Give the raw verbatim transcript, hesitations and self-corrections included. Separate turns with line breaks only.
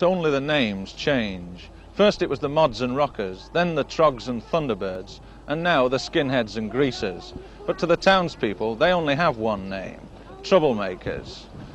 only the names change. First it was the Mods and Rockers, then the Trogs and Thunderbirds, and now the Skinheads and Greasers. But to the townspeople, they only have one name: Troublemakers.